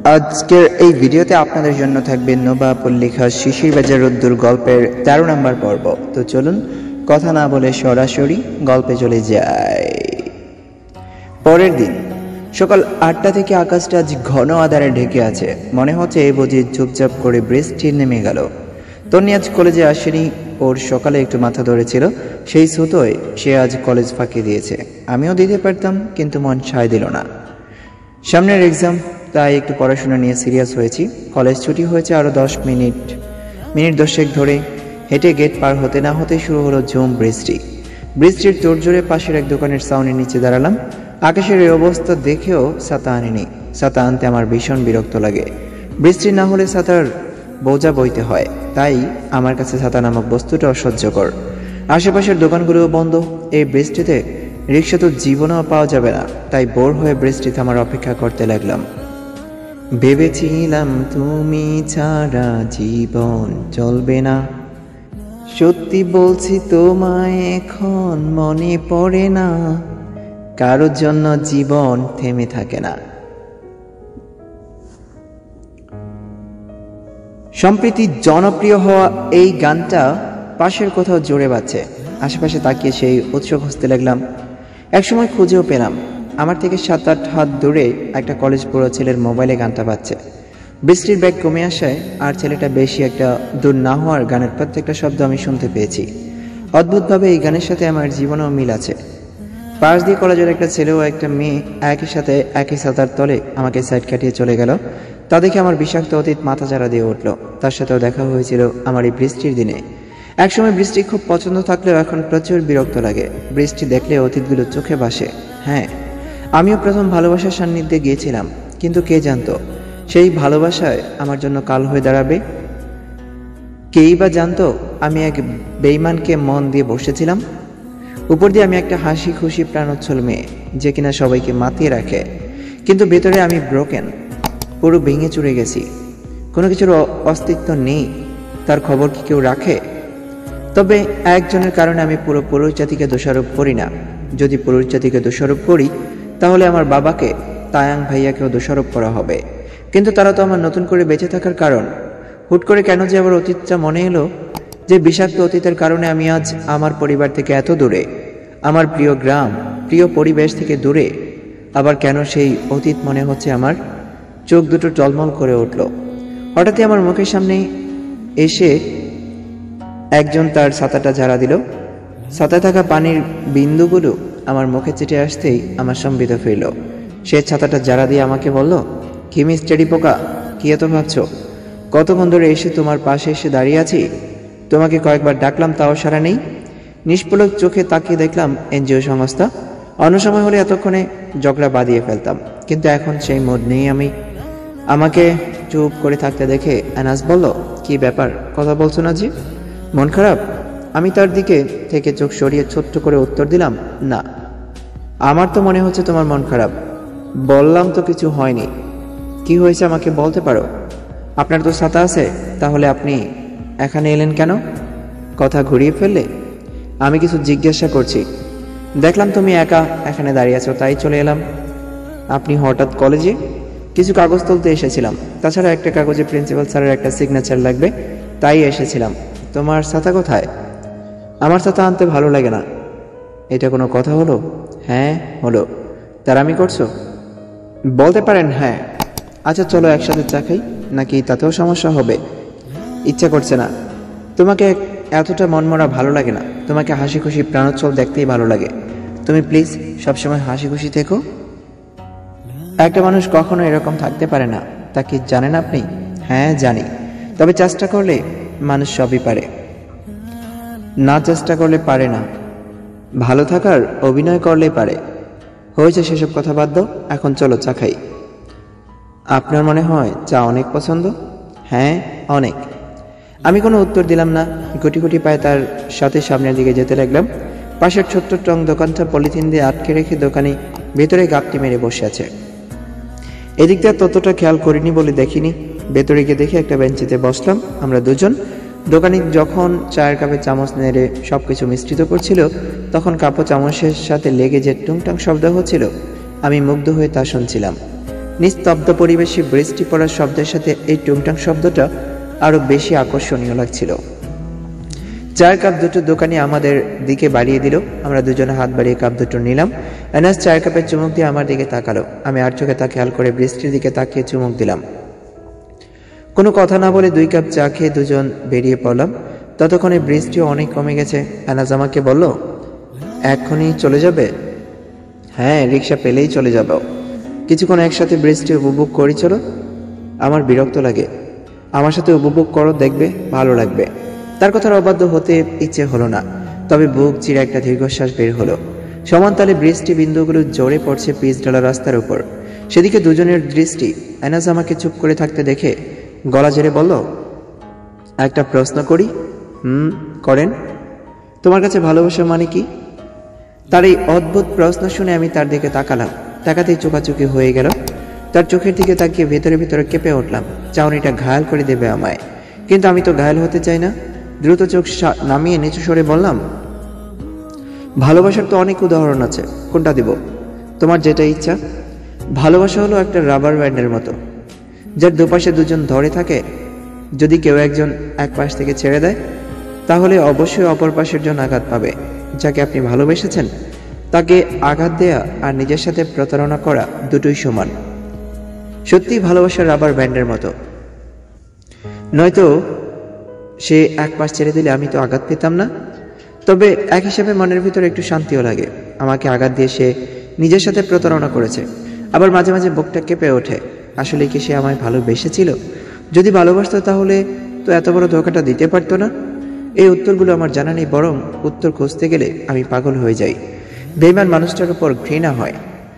আজকের এই ভিডিওতে আপনাদের জন্য থাকবে নবাবুল লেখা শিশির বাজার রোদ্দুর গল্পের 13 নম্বর পর্ব। তো চলুন কথা না বলে সরাসরি গল্পে চলে যাই। পরের দিন সকাল 8টা থেকে আকাশটা আজ ঘন আঁধারে ঢেকে আছে। মনে হচ্ছে এই বুঝি চুপচাপ করে বৃষ্টি নেমে গেল। তন্নি আজ কলেজে আসেনি। ওর সকালে একটু মাথা ধরেছিল, সেই সুতোয় সে আজ কলেজ ফাঁকি দিয়েছে। আমিও দিতে পারতাম, কিন্তু মন সায় দিল না। সামনের এক্সাম, তাই একটু পড়াশোনা নিয়ে সিরিয়াস হয়েছি। কলেজ ছুটি হয়েছে আরও 10 মিনিট 10 ধরে। হেঁটে গেট পার হতে না হতে শুরু হলো ঝুম বৃষ্টি। বৃষ্টির তোড়জোড়ে পাশের এক দোকানের সাউনের নিচে দাঁড়ালাম। আকাশের এই অবস্থা দেখেও ছাতা আনিনি। ছাতা আনতে আমার ভীষণ বিরক্ত লাগে। বৃষ্টি না হলে ছাতার বোঝা বইতে হয়, তাই আমার কাছে ছাতা নামক বস্তুটা অসহ্যকর। আশেপাশের দোকানগুলোও বন্ধ। এই বৃষ্টিতে রিক্সা তো জীবনেও পাওয়া যাবে না, তাই বোর হয়ে বৃষ্টি থামার অপেক্ষা করতে লাগলাম। ভেবেছিলাম তুমি ছাড়া জীবন চলবে না, সত্যি বলছি তোমায় এখন মনে পড়ে না, কারোর জন্য জীবন থেমে থাকে না। সম্প্রতি জনপ্রিয় হওয়া এই গানটা পাশের কোথাও জোরে বাজছে। আশেপাশে তাকিয়ে সেই উৎস খুঁজতে লাগলাম। একসময় খুঁজেও পেলাম। আমার থেকে 7-8 হাত দূরে একটা কলেজ পড়ুয়া ছেলের মোবাইলে গানটা বাজছে। বৃষ্টির বেগ কমে আসায় আর ছেলেটা বেশি একটা দূর না হওয়ার গানের প্রত্যেকটা শব্দ আমি শুনতে পেয়েছি। অদ্ভুতভাবে এই গানের সাথে আমার জীবনেও মিল আছে। পাশ দিয়ে কলেজের একটা ছেলে ও একটা মেয়ে একই সাথে একই ছাতার তলে আমাকে সাইড কাটিয়ে চলে গেল। তা দেখে আমার বিষাক্ত অতীত মাথা চারা দিয়ে উঠল। তার সাথেও দেখা হয়েছিল আমার এই বৃষ্টির দিনে। একসময় বৃষ্টি খুব পছন্দ থাকলেও এখন প্রচুর বিরক্ত লাগে। বৃষ্টি দেখলে অতীতগুলো চোখে ভাসে। হ্যাঁ, আমিও প্রথম ভালোবাসার সান্নিধ্যে গিয়েছিলাম, কিন্তু কে জানতো সেই ভালোবাসায় আমার জন্য কাল হয়ে দাঁড়াবে। কেই বা জানতো আমি এক বেঈমানকে মন দিয়ে বসেছিলাম। উপর দিয়ে আমি একটা হাসি খুশি প্রাণোচ্ছল মেয়ে, যে কিনা সবাইকে মাতিয়ে রাখে, কিন্তু ভেতরে আমি ব্রোকেন, পুরো ভেঙে চুরে গেছি। কোনো কিছুর অস্তিত্ব নেই। তার খবর কি কেউ রাখে? তবে একজনের কারণে আমি পুরো পুরুষ জাতিকে দোষারোপ করি না। যদি পুরুষ জাতিকে দোষারোপ করি, তাহলে আমার বাবাকে, তায়াং ভাইয়াকেও দোষারোপ করা হবে। কিন্তু তারা তো আমার নতুন করে বেঁচে থাকার কারণ। হুট করে কেন যে আবার অতীতটা মনে এলো, যে বিষাক্ত অতীতের কারণে আমি আজ আমার পরিবার থেকে এত দূরে, আমার প্রিয় গ্রাম, প্রিয় পরিবেশ থেকে দূরে। আবার কেন সেই অতীত মনে হচ্ছে আমার? চোখ দুটো টলমল করে উঠল। হঠাৎই আমার মুখের সামনে এসে একজন তার ছাতাটা ঝাড়া দিল। ছাতায় থাকা পানির বিন্দুগুলো আমার মুখে চেটে আসতেই আমার সম্বিত ফিরল। সে ছাতাটা ঝাড়া দিয়ে আমাকে বলল, কি মিস্টারি পোকা, কি এত ভাবছ? কতক্ষণ ধরে এসে তোমার পাশে এসে দাঁড়িয়ে আছি। তোমাকে কয়েকবার ডাকলাম, তাও সাড়া নেই। নিষ্পলক চোখে তাকিয়ে দেখলাম এনজিও সংস্থা। অন্য সময় হলে এতক্ষণে ঝগড়া বাঁধিয়ে ফেলতাম, কিন্তু এখন সেই মুড নেই। আমাকে চুপ করে থাকতে দেখে আনাস বলল, কি ব্যাপার, কথা বলছো না জি? মন খারাপ? আমি তার দিকে থেকে চোখ সরিয়ে ছোট্ট করে উত্তর দিলাম, না, আমার তো মনে হচ্ছে তোমার মন খারাপ। বললাম তো কিছু হয়নি। কি হয়েছে আমাকে বলতে পারো? আপনার তো ছাতা আছে, তাহলে আপনি এখানে এলেন কেন? কথা ঘুরিয়ে ফেললে। আমি কিছু জিজ্ঞাসা করছি। দেখলাম তুমি একা এখানে দাঁড়িয়ে আছো, তাই চলে এলাম। আপনি হঠাৎ কলেজে? কিছু কাগজ তুলতে এসেছিলাম। তাছাড়া একটা কাগজে প্রিন্সিপাল স্যারের একটা সিগনেচার লাগবে, তাই এসেছিলাম। তোমার ছাতা কোথায়? আমার ছাতা আনতে ভালো লাগে না। এটা কোনো কথা হলো? হ্যাঁ হলো। তার আমি করছো? বলতে পারেন হ্যাঁ। আচ্ছা চলো একসাথে চা খাই, নাকি তাতেও সমস্যা হবে? ইচ্ছা করছে না। তোমাকে এতটা মনমরা ভালো লাগে না। তোমাকে হাসি খুশি প্রাণোচ্ছল দেখতেই ভালো লাগে। তুমি প্লিজ সবসময় হাসি খুশি থেকো। একটা মানুষ কখনো এরকম থাকতে পারে না, তা কি জানেন আপনি? হ্যাঁ জানি, তবে চেষ্টা করলে মানুষ সবই পারে। না চেষ্টা করলে পারে না। ভালো থাকার অভিনয় করলে পারে। হয়েছে সেসব কথা বাদ দাও, এখন চলো চা খাই। আপনার মনে হয় চা অনেক পছন্দ? হ্যাঁ অনেক। আমি কোনো উত্তর দিলাম না। গুটি গুটি পায়ে তার সাথে সামনের দিকে যেতে লাগলাম। পাশের ছোট্ট টং দোকানটা পলিথিন দিয়ে আটকে রেখে দোকানি ভেতরে গাপটি মেরে বসে আছে। এদিকটা ততটা খেয়াল করিনি বলে দেখিনি। ভেতরে গিয়ে দেখে একটা বেঞ্চিতে বসলাম আমরা দুজন। দোকানি যখন চায়ের কাপে চামচ নেড়ে সবকিছু মিশ্রিত করছিল, তখন কাপও চামচের সাথে লেগে যে টুংটাং শব্দ হচ্ছিল, আমি মুগ্ধ হয়ে তা শুনছিলাম। নিস্তব্ধ পরিবেশে বৃষ্টি পড়ার শব্দের সাথে এই টুংটাং শব্দটা আরো বেশি আকর্ষণীয় লাগছিল। চায়ের কাপ দুটো দোকানি আমাদের দিকে বাড়িয়ে দিল। আমরা দুজনে হাত বাড়িয়ে কাপ দুটো নিলাম। এনাস চায়ের কাপের চুমুক দিয়ে আমার দিকে তাকালো। আমি আর চোখে তা খেয়াল করে বৃষ্টির দিকে তাকিয়ে চুমুক দিলাম। কোনো কথা না বলে 2 কাপ চা খেয়ে দুজন বেরিয়ে পড়লাম। ততক্ষণে বৃষ্টিও অনেক কমে গেছে। এনাস আমাকে বলল, এখনই চলে যাবে? হ্যাঁ, রিক্সা পেলেই চলে যাব। কিছুক্ষণ একসাথে বৃষ্টি উপভোগ করি চলো। আমার বিরক্ত লাগে। আমার সাথে উপভোগ করো, দেখবে ভালো লাগবে। তার কথার অবাধ্য হতে ইচ্ছে হলো না, তবে বুক চিরে একটা দীর্ঘশ্বাস বের হলো। সমান তালে বৃষ্টি বিন্দুগুলো জোরে পড়ছে পিচ ঢালা রাস্তার উপর। সেদিকে দুজনের দৃষ্টি। এনাস আমাকে চুপ করে থাকতে দেখে গলা ঝেড়ে বলল, একটা প্রশ্ন করি? করেন। তোমার কাছে ভালোবাসা মানে কি? তার এই অদ্ভুত প্রশ্ন শুনে আমি তার দিকে তাকালাম। তাকাতেই চোখাচোখি হয়ে গেল। তার চোখের দিকে তাকিয়ে ভেতরে ভেতরে কেঁপে উঠলাম। চাউনিটা ঘায়াল করে দেবে আমায়, কিন্তু আমি তো ঘায়াল হতে চাই না। দ্রুত চোখ নামিয়ে নিচু সরে বললাম, ভালোবাসার তো অনেক উদাহরণ আছে, কোনটা দিব? তোমার যেটা ইচ্ছা। ভালোবাসা হলো একটা রাবার ব্যান্ডের মতো, যার দুপাশে দুজন ধরে থাকে। যদি কেউ একজন এক পাশ থেকে ছেড়ে দেয়, তাহলে অবশ্যই অপর পাশের জন আঘাত পাবে। যাকে আপনি ভালোবেসেছেন তাকে আঘাত দেয়া আর নিজের সাথে প্রতারণা করা দুটোই সমান। সত্যি ভালোবাসা রাবার ব্যান্ডের মতো, নয়তো সে এক পাশ ছেড়ে দিলে আমি তো আঘাত পেতাম না। তবে এক হিসাবে মনের ভিতরে একটু শান্তিও লাগে। আমাকে আঘাত দিয়ে সে নিজের সাথে প্রতারণা করেছে। আবার মাঝে মাঝে বুকটা কেঁপে ওঠে। আসলে কি সে আমায় ভালোবেসেছিল? যদি ভালোবাসতো তাহলে তো এত বড় ধোঁকাটা দিতে পারতো না। এই উত্তরগুলো আমার জানা নেই, বরং উত্তর খুঁজতে গেলে আমি পাগল হয়ে যাই। বেঈমান মানুষটার উপর ঘৃণা হয়।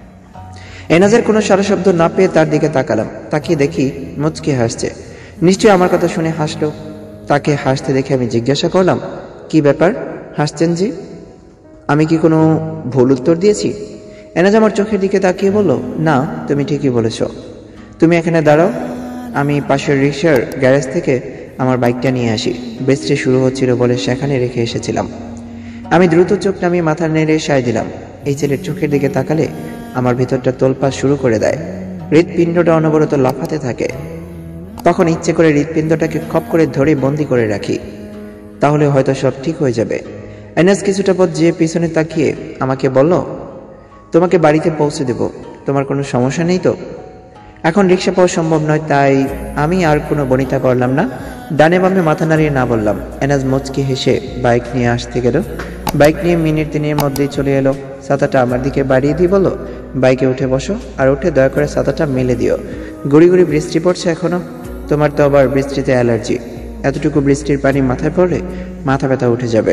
এনাজের কোনো সারা শব্দ না পেয়ে তার দিকে তাকালাম। তাকিয়ে দেখি মুচকি হাসছে। নিশ্চয়ই আমার কথা শুনে হাসলো। তাকে হাসতে দেখে আমি জিজ্ঞাসা করলাম, কি ব্যাপার, হাসছেন জি? আমি কি কোনো ভুল উত্তর দিয়েছি? এনাজ আমার চোখের দিকে তাকিয়ে বলল, না, তুমি ঠিকই বলেছ। তুমি এখানে দাঁড়াও, আমি পাশের রিক্সার গ্যারেজ থেকে আমার বাইকটা নিয়ে আসি। বৃষ্টি শুরু হচ্ছিল বলে সেখানে রেখে এসেছিলাম। আমি দ্রুত চোখ নামিয়ে মাথা নেড়ে সায় দিলাম। এই ছেলের চোখের দিকে তাকালে আমার ভেতরটা তোলপাড় শুরু করে দেয়। হৃৎপিণ্ডটা অনবরত লাফাতে থাকে। তখন ইচ্ছে করে হৃৎপিণ্ডটাকে খপ করে ধরে বন্দি করে রাখি, তাহলে হয়তো সব ঠিক হয়ে যাবে। এনাস কিছুটা পথ যেয়ে পিছনে তাকিয়ে আমাকে বলল, তোমাকে বাড়িতে পৌঁছে দেব, তোমার কোনো সমস্যা নেই তো? এখন রিক্সা পাওয়া সম্ভব নয়, তাই আমি আর কোনো বনিতা করলাম না। ডানে বামে মাথা নাড়িয়ে না বললাম। এনাজ মুচকি হেসে বাইক নিয়ে আসতে গেল। বাইক নিয়ে মিনিট 3-এর মধ্যেই চলে এলো। ছাতাটা আমার দিকে বাড়িয়ে দিয়ে বলল, বাইকে উঠে বসো, আর উঠে দয়া করে ছাতাটা মেলে দিও। গুড়ি গুড়ি বৃষ্টি পড়ছে এখনো। তোমার তো আবার বৃষ্টিতে অ্যালার্জি। এতটুকু বৃষ্টির পানি মাথায় পড়লে মাথা ব্যথা উঠে যাবে।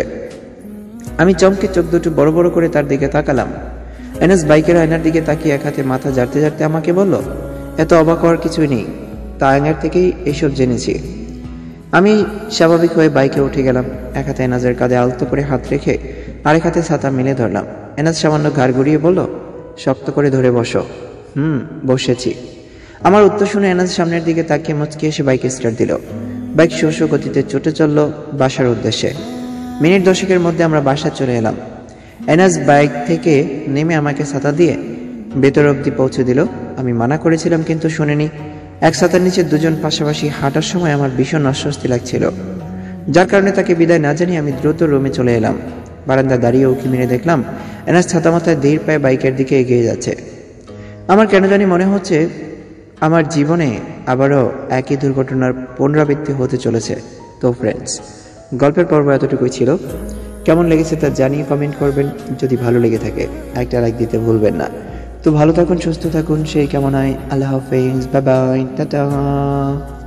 আমি চমকে চোখ দুটো বড় বড় করে তার দিকে তাকালাম। এনাস বাইকের আয়নার দিকে তাকিয়ে এক হাতে মাথা ঝাড়তে ঝাড়তে আমাকে বলল, এত অবাক হওয়ার কিছুই নেই, তা আয়নার থেকেই এসব জেনেছি। আমি স্বাভাবিক হয়ে বাইকে উঠে গেলাম। এক হাতে এনাজের কাঁধে আলতো করে হাত রেখে আরেক হাতে ছাতা মেলে ধরলাম। এনাজ সামান্য ঘাড় ঘুরিয়ে বলল, শক্ত করে ধরে বসো। বসেছি। আমার উত্তর শুনে এনাজ সামনের দিকে তাকিয়ে মুচকি এসে বাইকে স্টার্ট দিল। বাইক শোষ গতিতে ছুটে চলল বাসার উদ্দেশ্যে। মিনিট 10-এর মধ্যে আমরা বাসা চলে এলাম। এনাজ বাইক থেকে নেমে আমাকে ছাতা দিয়ে ভেতর অবধি পৌঁছে দিল। আমি মানা করেছিলাম কিন্তু শুনিনি। এক ছাতার নিচে দুজন পাশাপাশি হাঁটার সময় আমার ভীষণ অস্বস্তি লাগছিল, যার কারণে তাকে বিদায় না জানিয়ে আমি দ্রুত রুমে চলে এলাম। বারান্দা দাঁড়িয়ে উঁকি মেরে দেখলাম এনাজ ছাতা মাথায় ধীর পায়ে বাইকের দিকে এগিয়ে যাচ্ছে। আমার কেন জানি মনে হচ্ছে আমার জীবনে আবারও একই দুর্ঘটনার পুনরাবৃত্তি হতে চলেছে। তো ফ্রেন্ডস, গল্পের পর্ব এতটুকুই ছিল। কেমন লেগেছে তা জানিয়ে কমেন্ট করবেন। যদি ভালো লেগে থাকে একটা লাইক দিতে ভুলবেন না। তো ভালো থাকুন, সুস্থ থাকুন, সেই কামনায় আল্লাহ হাফেজ, বাই বাই, টাটা।